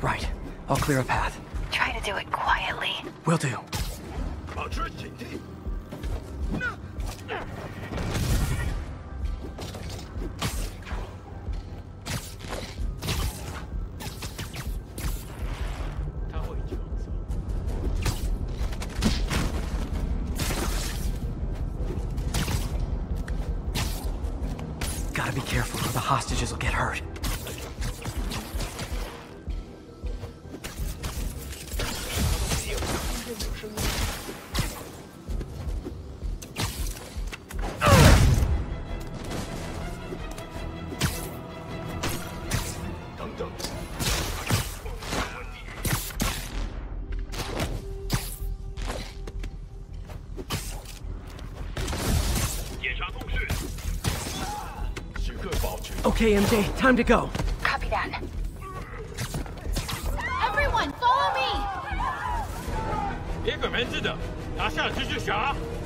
Right. I'll clear a path. Try to do it quietly. Will do. 保持警惕。 Gotta be careful or the hostages will get hurt. Okay, MJ, time to go. Copy that. Everyone, follow me! 别管门子的，拿下蜘蛛侠。